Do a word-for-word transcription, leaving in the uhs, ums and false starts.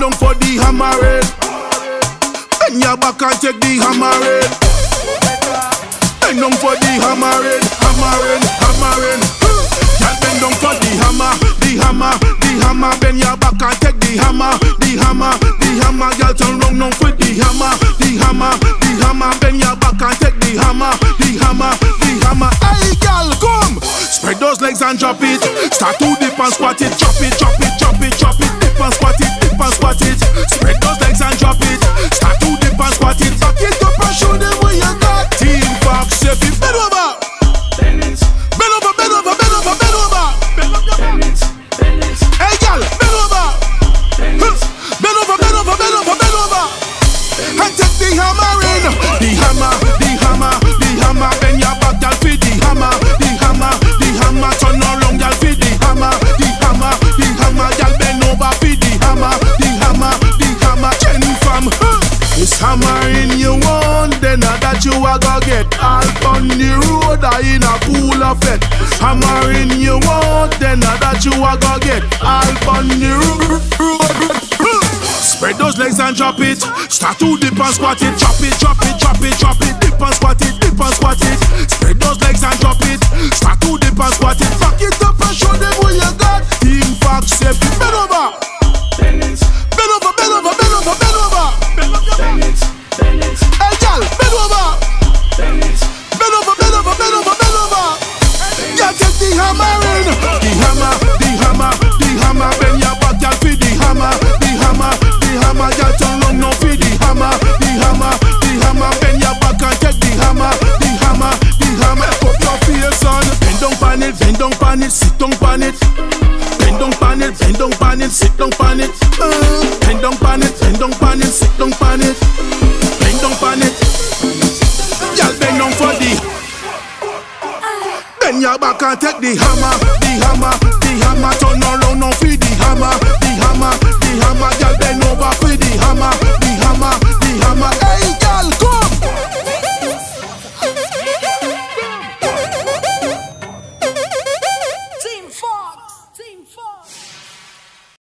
down for the hammering. Bend your back and take the hammering. Bend down for the hammering, hammering, hammering. Girl, bend down for the hammer, the hammer, the hammer. Bend your back and take the hammer, the hammer, the hammer. Girl, turn round now for the hammer, the hammer, the hammer. Bend your back and take the hammer, the hammer, the hammer. Hey, girl, come. Spread those legs and drop it. Start to dip and squat it. Drop it, drop it, drop it, drop it. Dip and squat it, dip and squat it. Spread those legs and drop it. Start to dip and squat it. Back it up and show them what you got. Teamfoxx, if you bend over. Bend it. Bend over, bend over, bend over, bend over. Bend it, bend it. Hey, girl, bend over. Bend it. Bend over, bend over, bend over, bend over. And take the hammer in. The hammer, the hammer, the hammer. Bend your back, girl, feed the hammer. The hammer, the hammer. Turn around, girl, feed the hammer. The hammer, the hammer. Girl, bend over, feed the hammer. The hammer, the hammer. Chain from. This hammering you want, then that you a go get. All on the road or in a pool of it. Hammering you want, then that you a go get. All on the road. Spread those legs and drop it. Start to dip and squat it. Drop it, drop it, drop it, drop it. Dip and squat it, dip and squat it. Spread those legs and drop it. Start to dip and squat it. Back it up and show them what you got. Teamfoxx, if you bend over. Bend it. Bend over, bend over, bend over, bend over. Bend it, bend it. Hey, girl, bend over. Bend it. Bend over, bend over, bend over, bend over. Girl, take the hammer in. The hammer, the hammer, the hammer. Bend your back, girl, feed the hammer. The hammer, the hammer. Girl, turn round now, feed the hammer. The hammer, the hammer. Bend your back and take the hammer. The hammer, the hammer. Put your face on. Bend down pan it, bend down pan it, sit down pan it. Bend down pan it, bend down pan it, sit down pan it. Bend down pan it, bend down pan it, sit down pan it. Bend down pan it. Girl, bend down for the. Bend your back and take the hammer, the hammer.